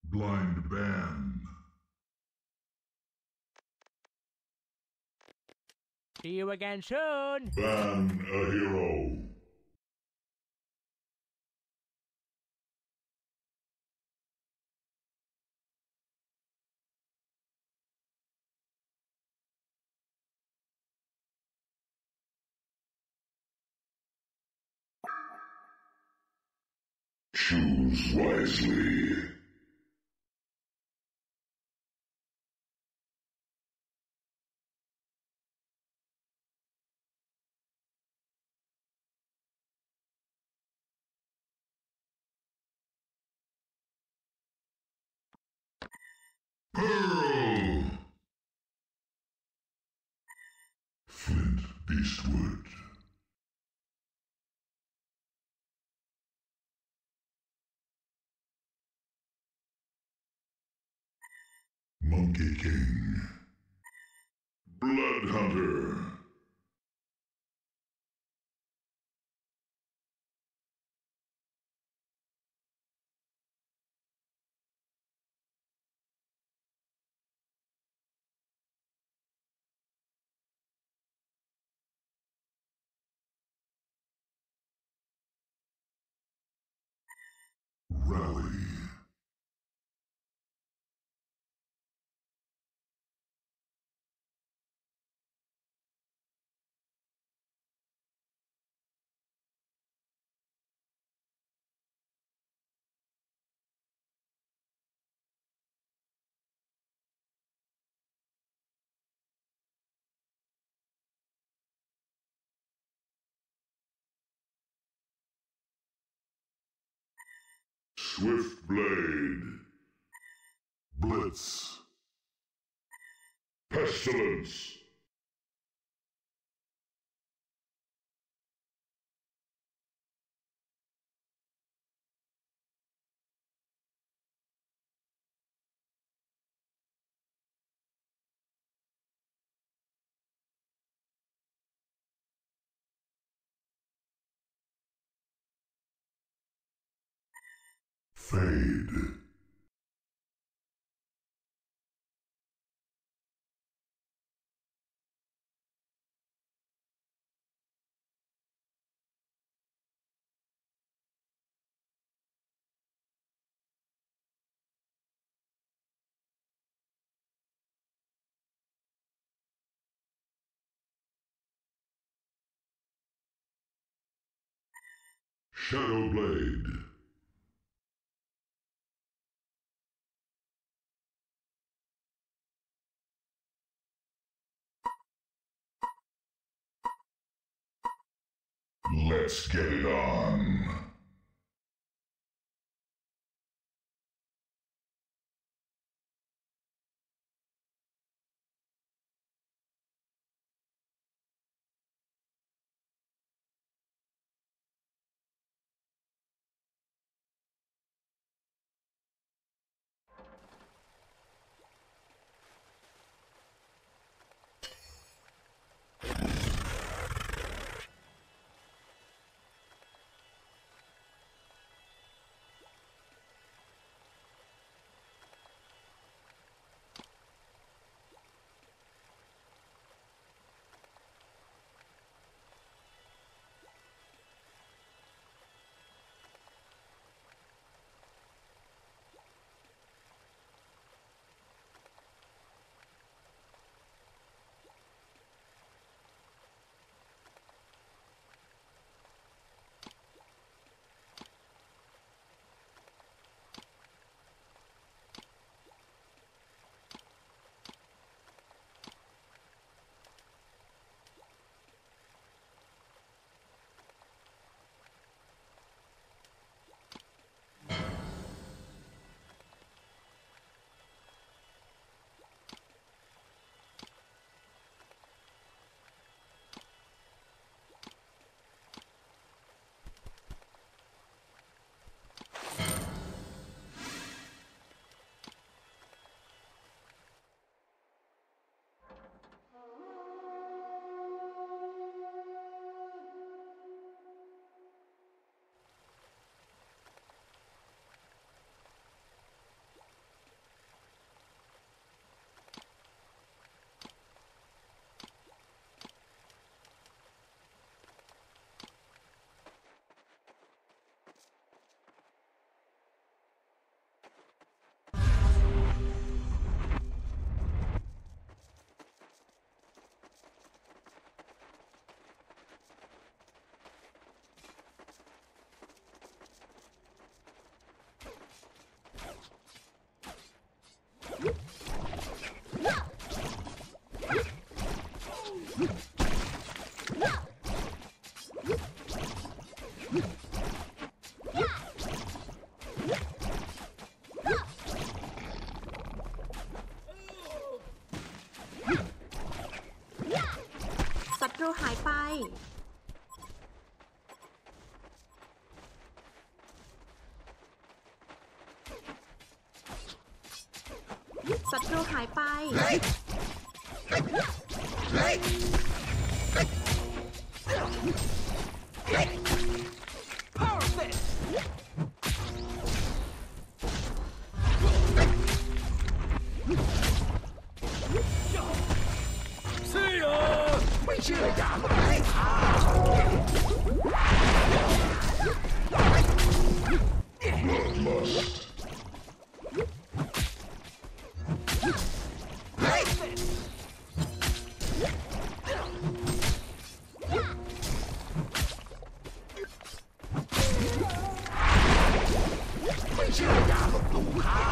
Blind ban. See you again soon. Ban a hero. Choose wisely. Pearl! Flint Beastwood. Monkey King. Blood Hunter. Rally. Swift Blade. Blitz. Pestilence. Fade. Shadow Blade. Let's get it on. ศัตรูหายไปศัตรูหายไปไม่เชื่ออย่ามาให้ข้า Bloodlust. ไม่เชื่ออย่าลบหลู่ข้า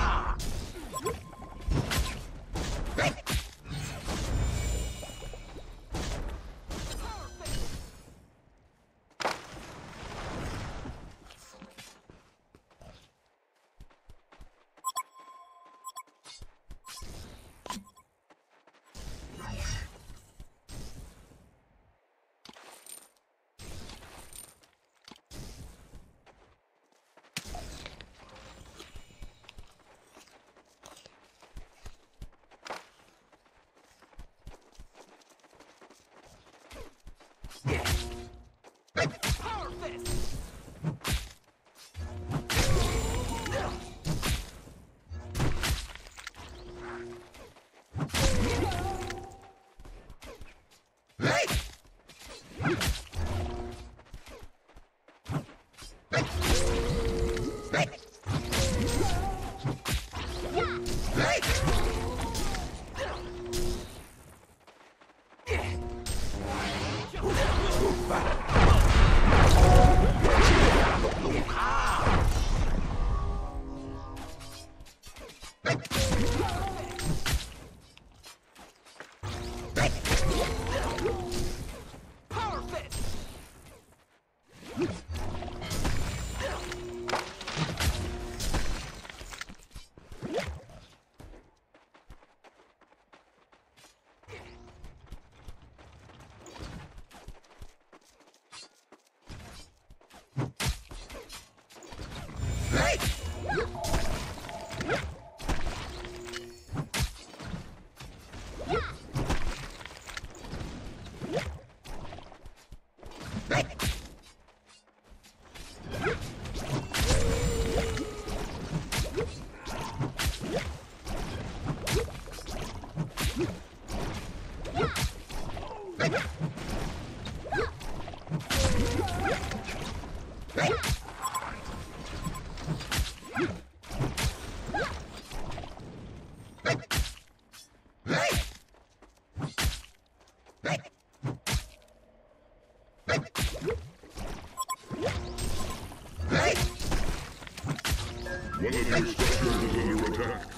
One of your structures is under attack.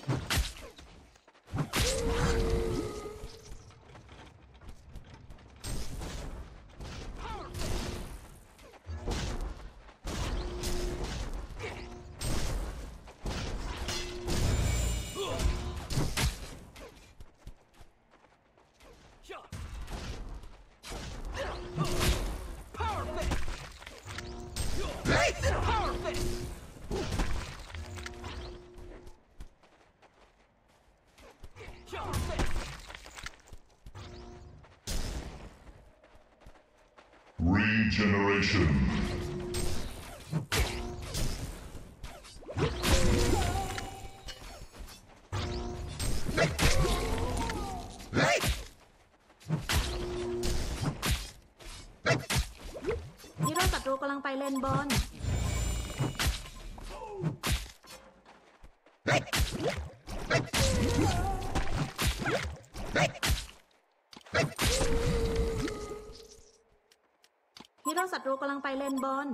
Regeneration. ฮีโร่ศัตรูกำลังไปเลนบนฮีโร่ศัตรูกำลังไปเลนบน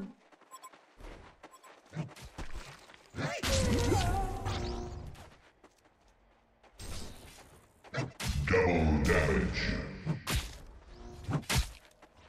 Double damage.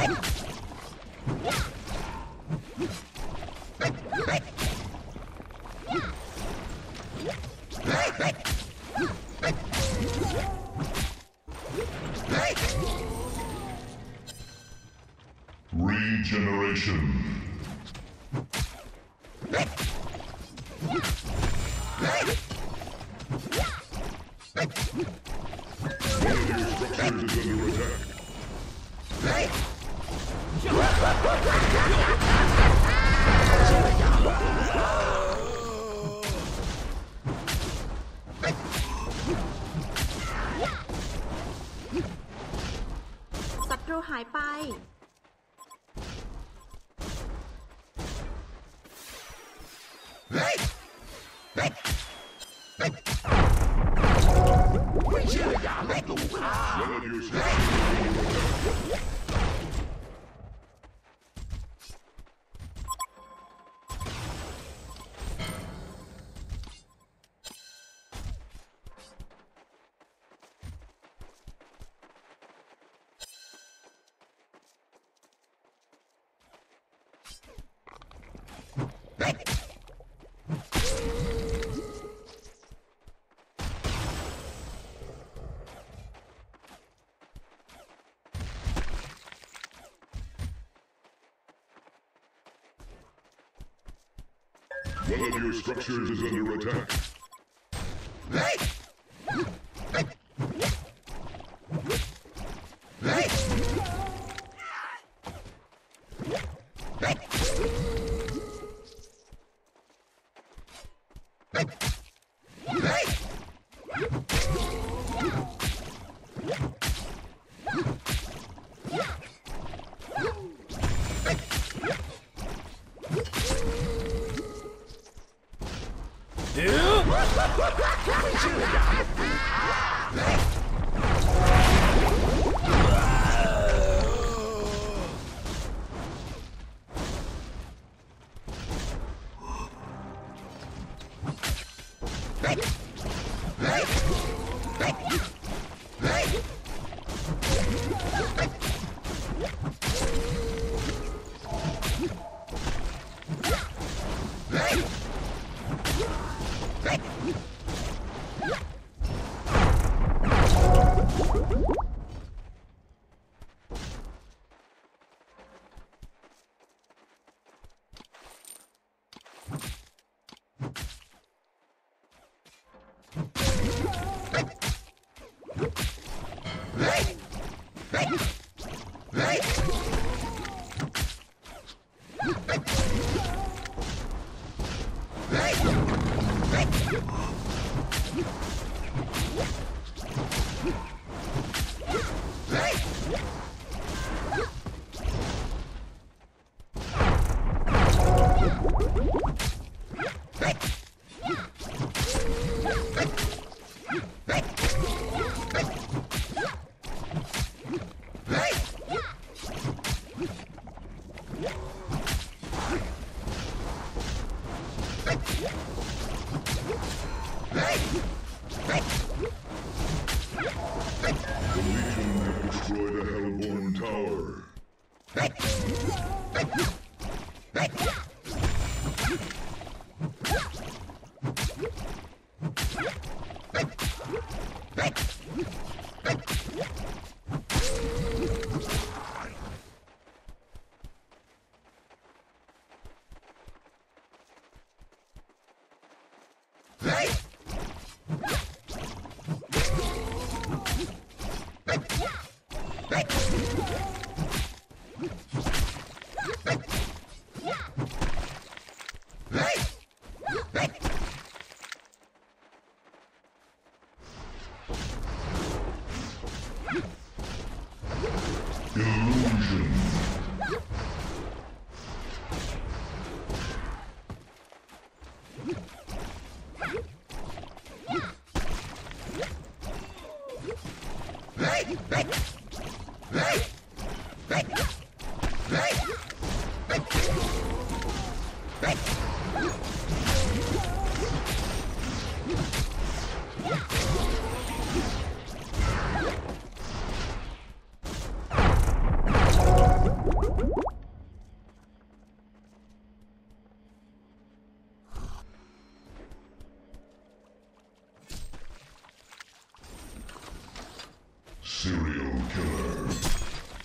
Regeneration. One of your structures is under attack. ศัตรูหายไปไม่เชื่ออย่าลบหลู่ข้า One of your structures is under attack. One of your structures is under attack. The Legion have destroyed a Hellborn tower. Illusion.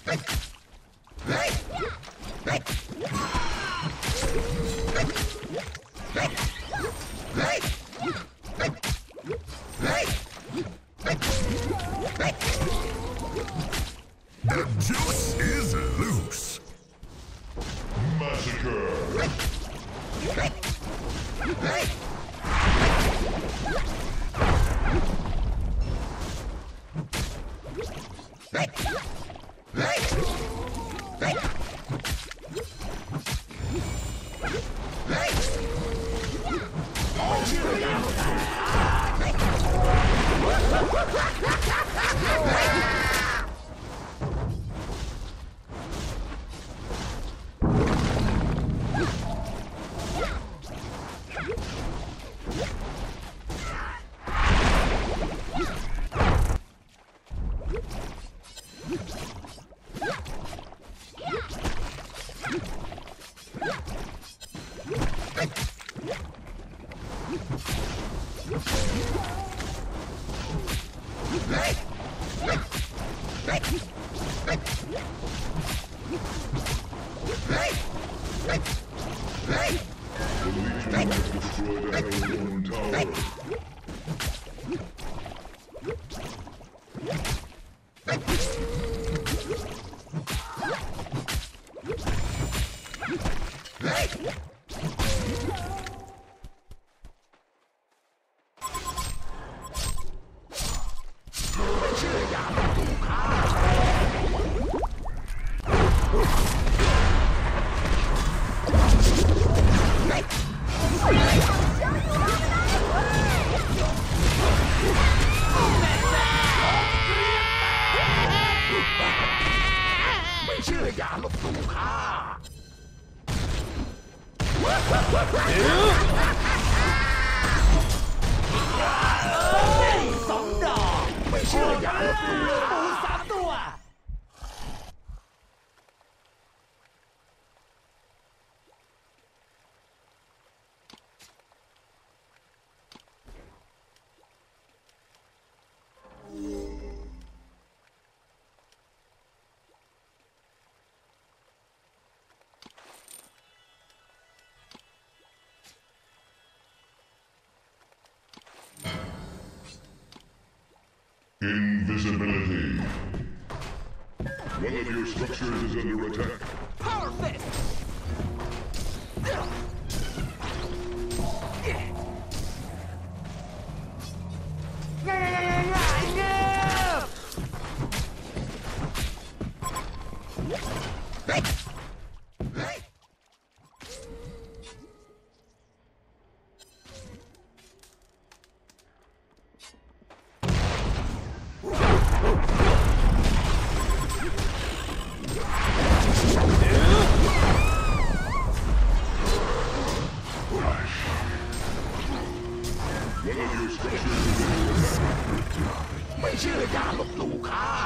The juice is loose. Massacre. The Legion has destroyed a Hellborn tower. Invisibility. One of your structures is under attack. Power fist! One of your structures is under attack. ไม่เชื่ออย่าลบหลู่ข้า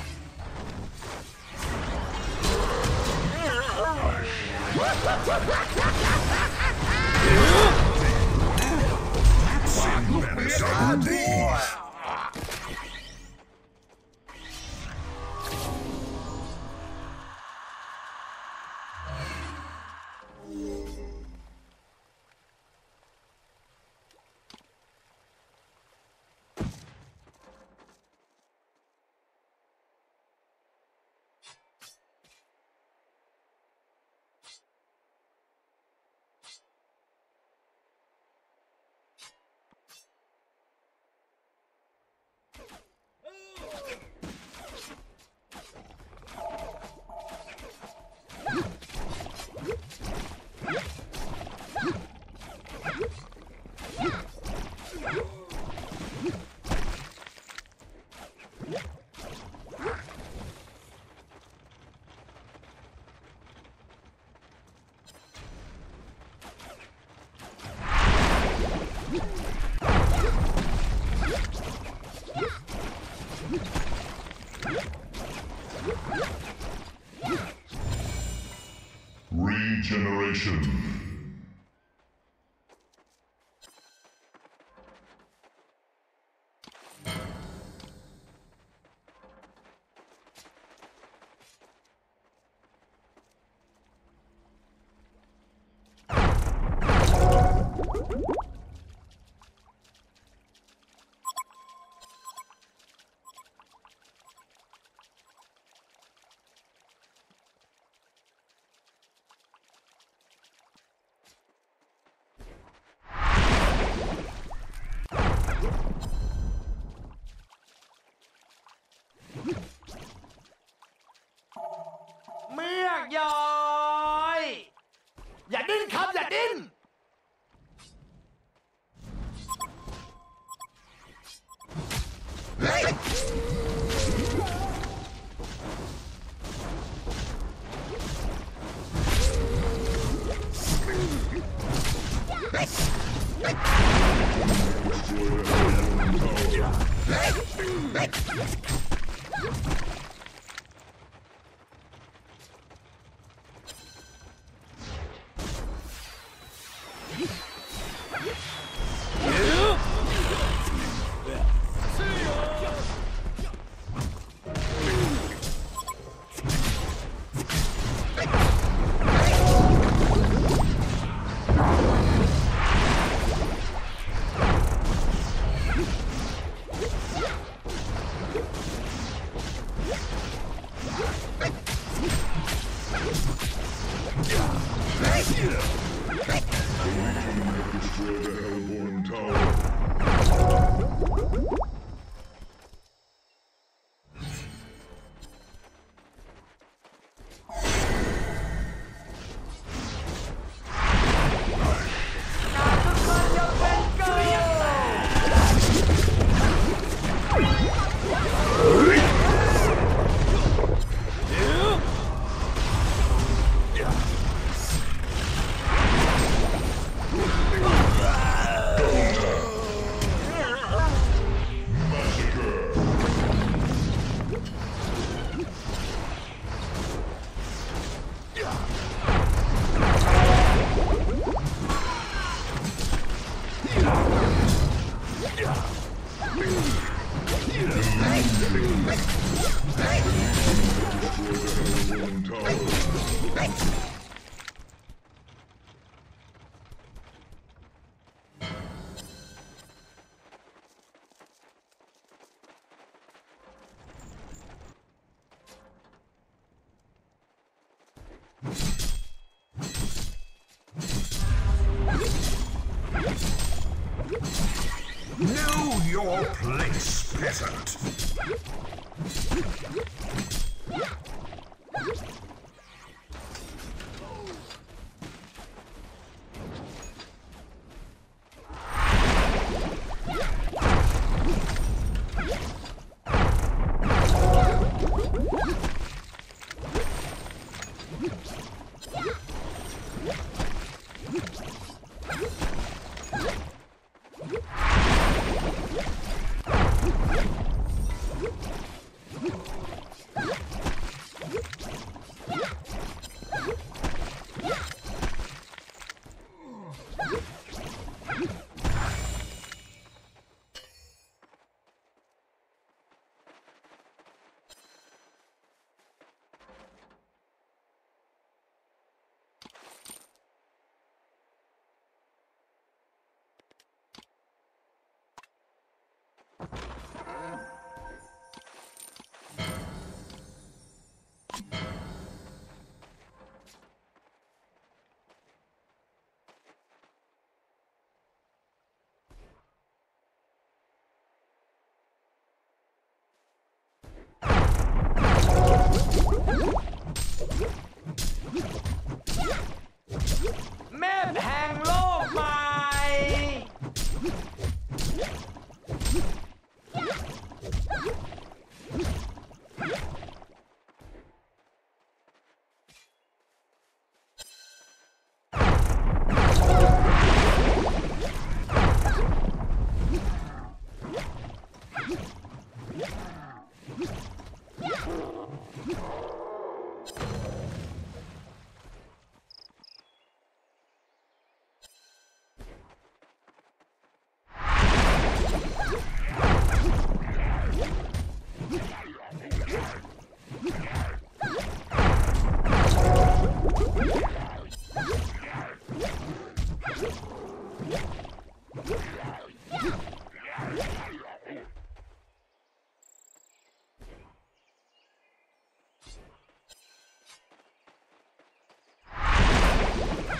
Regeneration. เมียกย้อยอย่าดิ้นครับอย่าดิ้น Destroy the Hellborn Tower. Know your place, peasant.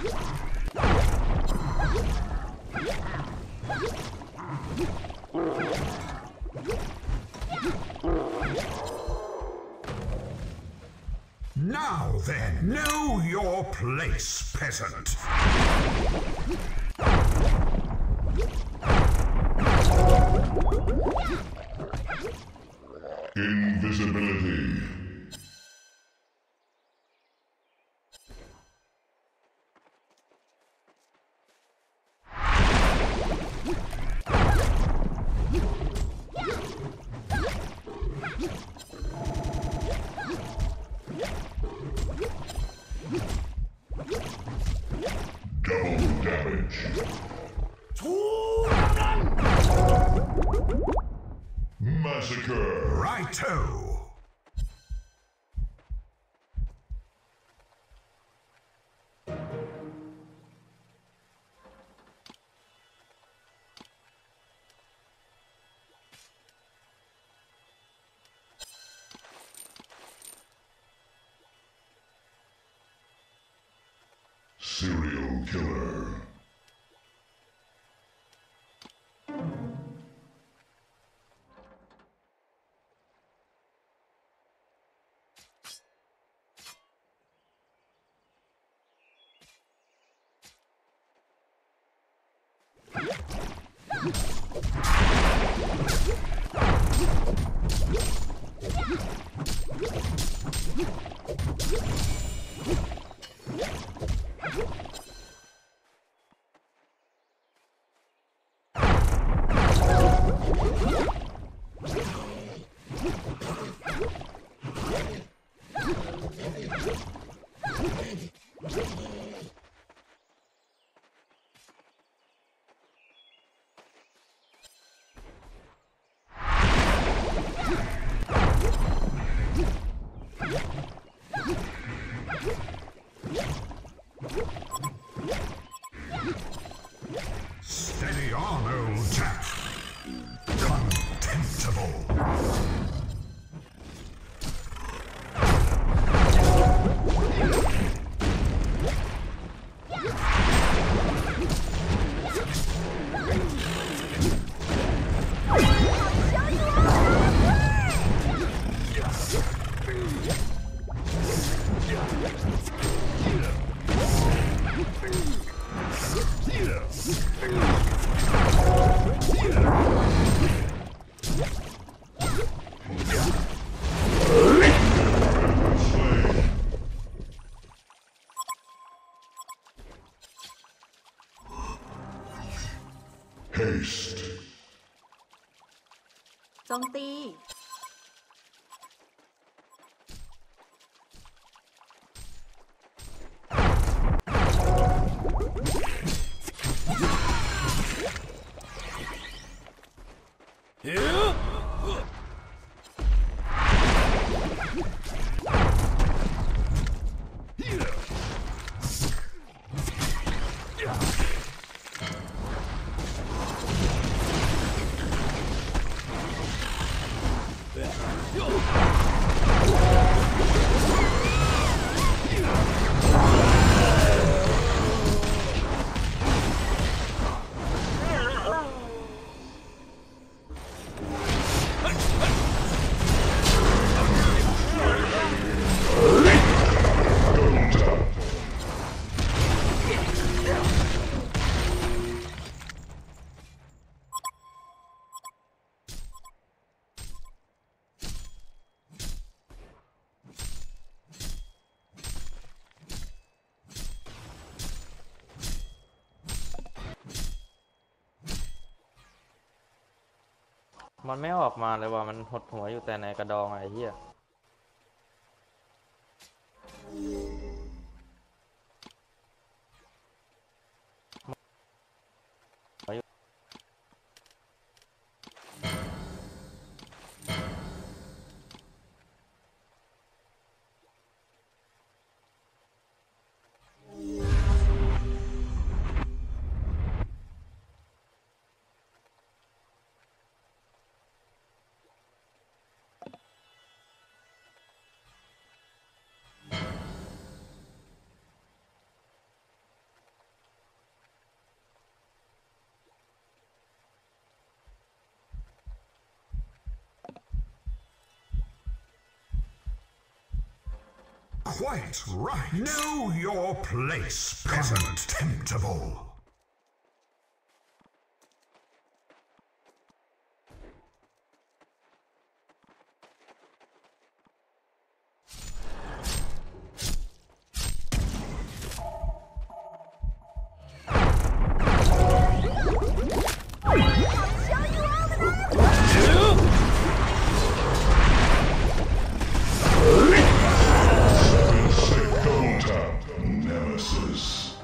Now then, know your place, peasant. Invisibility. Double damage. Massacre. Righto. Serial killer. Steady on, old chap. Contemptible. Haste. โจมตีมันไม่ออกมาเลยว่ะมันหดหัวอยู่แต่ในกระดองไอ้เหี้ย Quite right. Know your place, peasant. Contemptible. Double tap. Nemesis.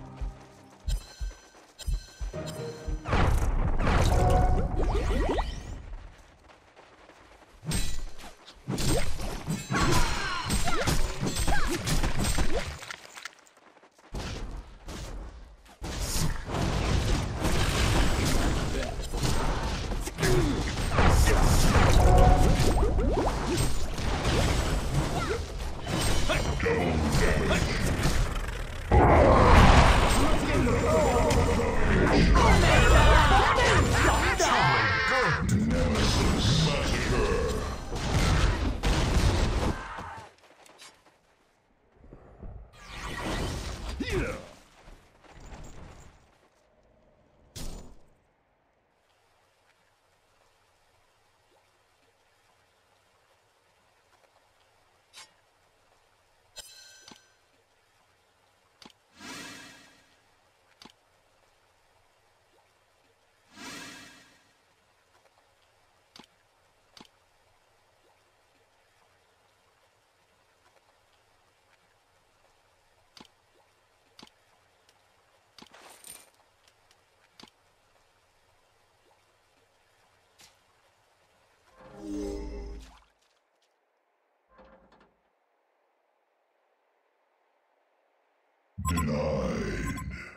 Denied.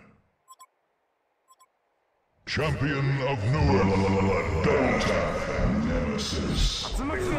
Champion of Newer. Double tap. Nemesis.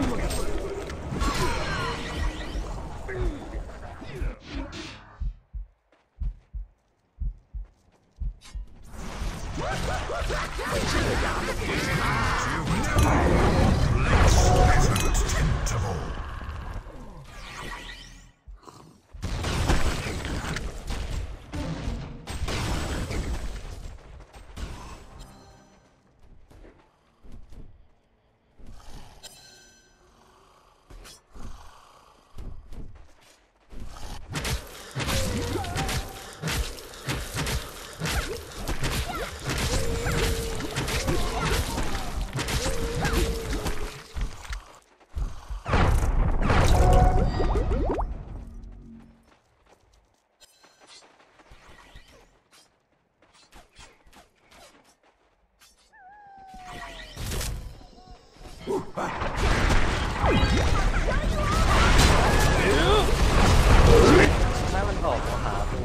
ให้มันออกมาหากู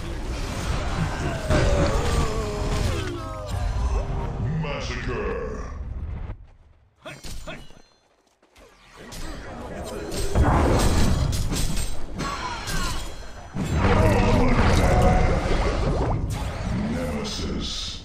Massacre. Nemesis.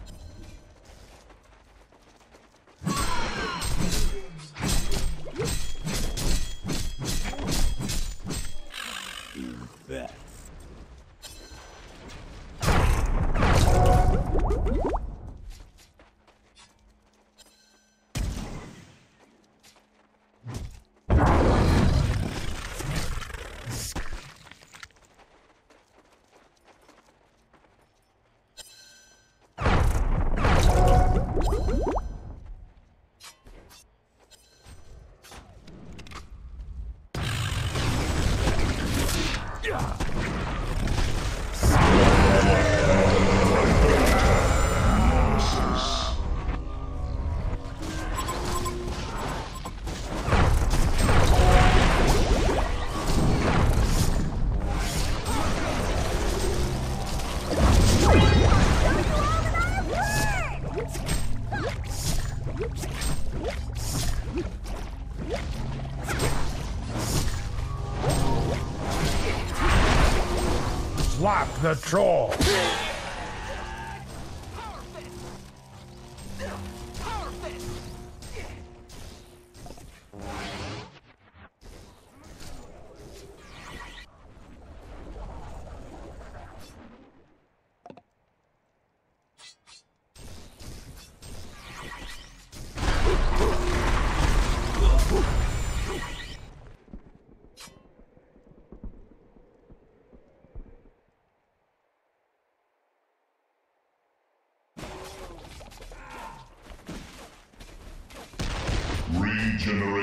Slap the troll.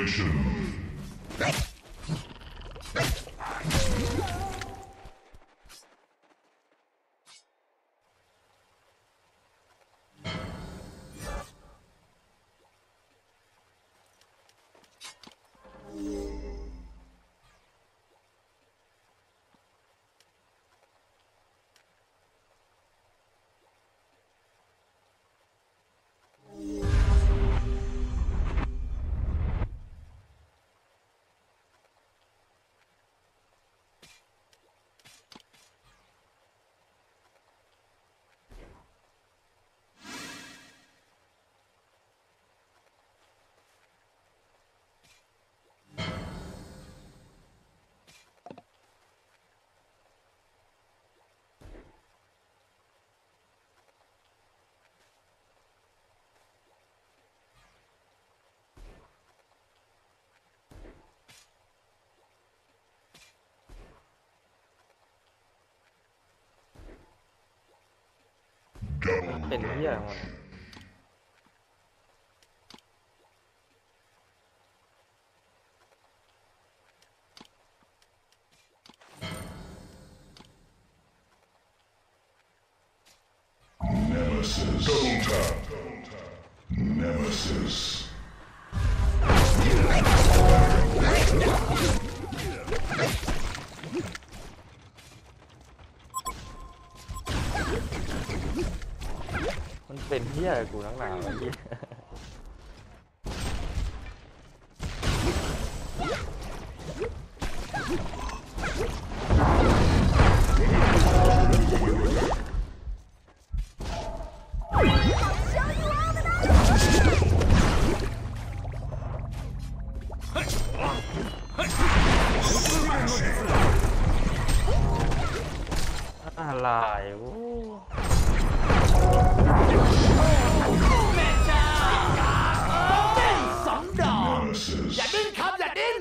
Annihilation. Double เป็นเหี้ยมัน Nemesis. Double tap. Nemesis. มันเป็นเหี้ยกูทั้งหนาเมื่อกี้ อะไรโอ้แม่จ้าเต้นสองดอก Nemesis. อย่าดิ้นครับ อย่าดิ้น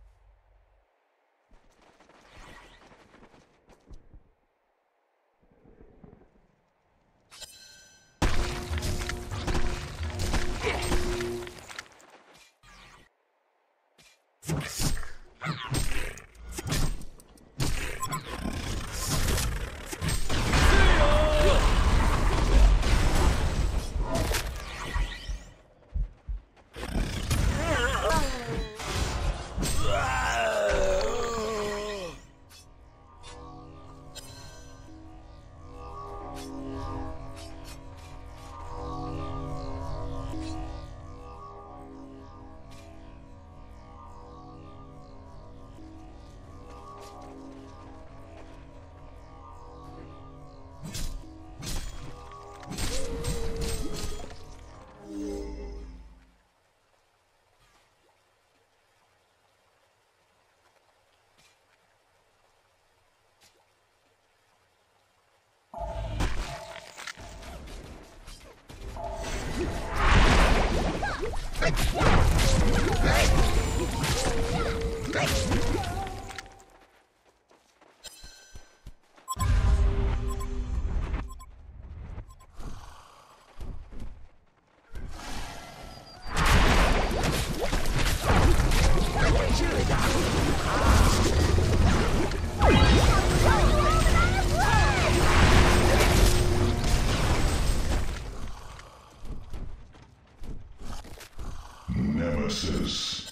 Nemesis.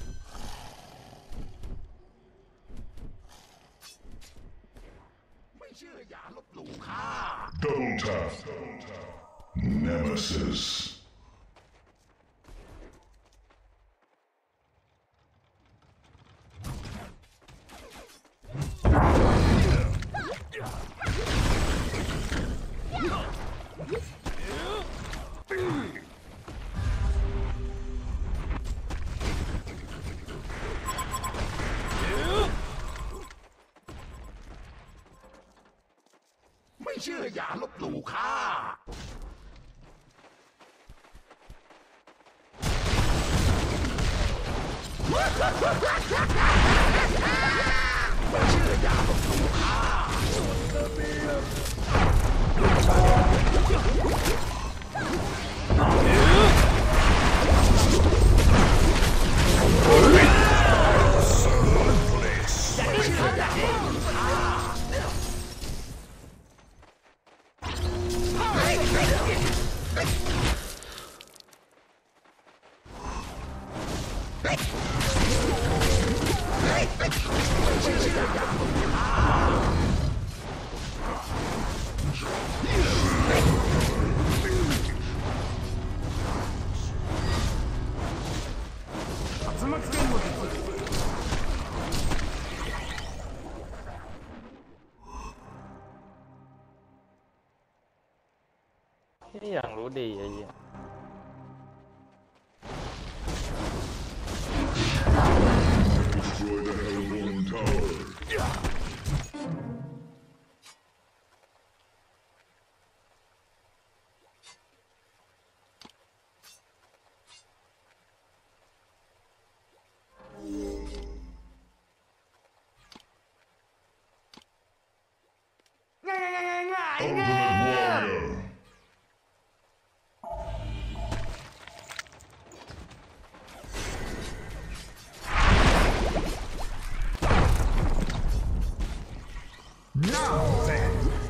Double tap. Nemesis. นี่อย่างรู้ดีไอ้เหี้ย Destroy the Hellborn Tower. Ultimate Warrior. Now then.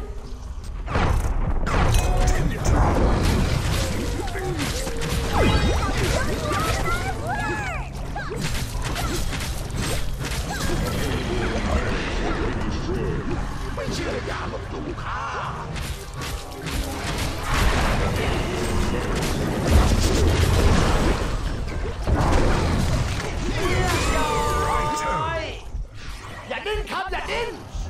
Righto. อย่าดิ้นครับ อย่าดิ้น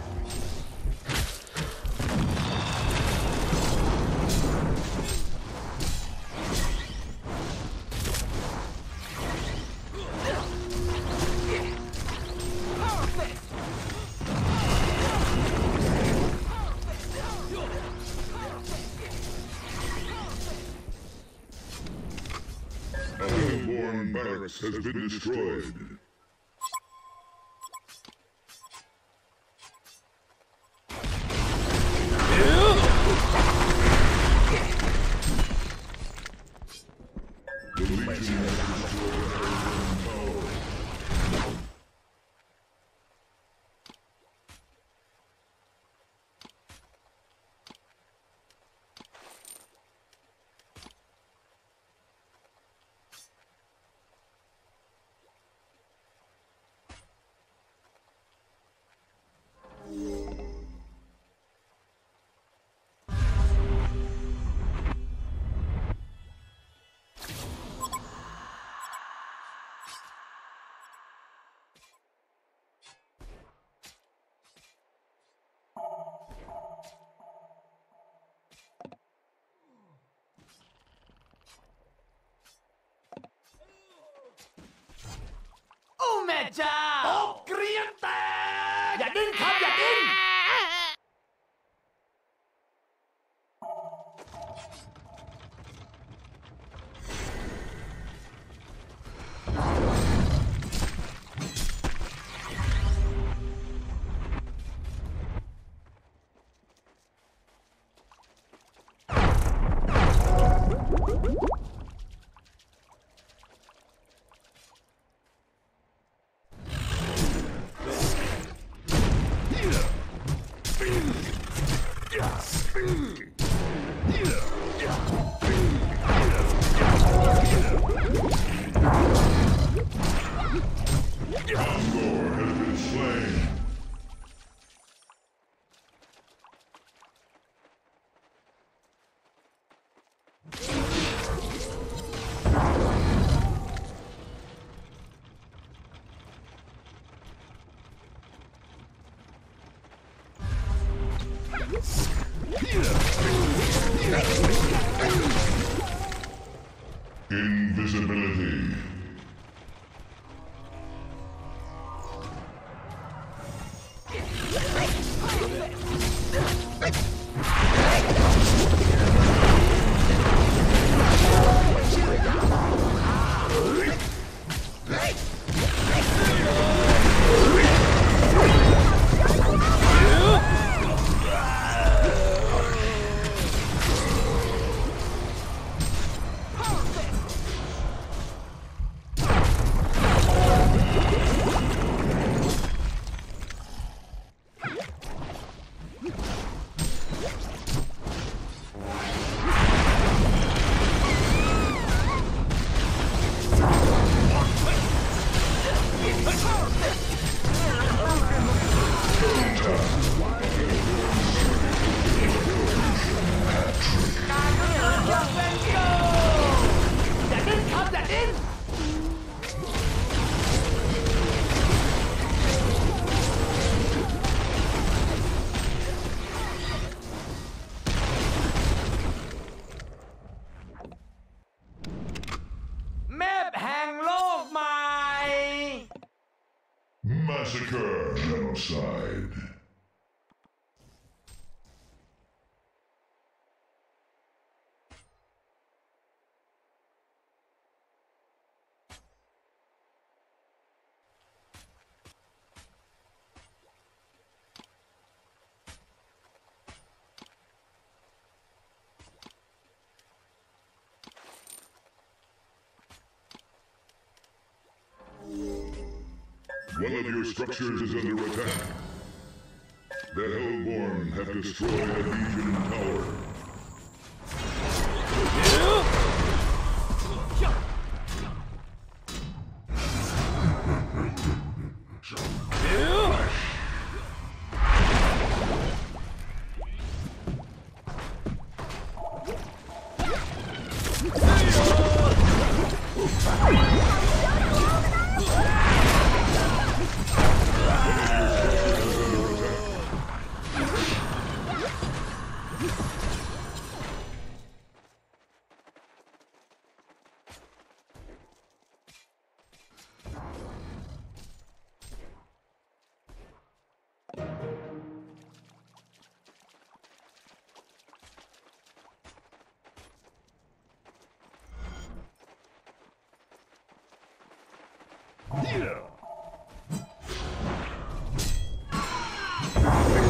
A Hellborn barracks has been destroyed. The Legion has destroyed a Hellborn tower. โอ้แม่เจ้าโอ้เกรียนแตก อย่าดิ้นครับ อย่าดิ้น Gondor has been slain. Invisibility. การก็เกิดอย่างเป็นโกอย่าดิ้นครับอย่าดิ้นแม่แห่งโลกใหม่ Massacre. Genocide. One of your structures is under attack. The Hellborn have destroyed a Legion tower. Yeah.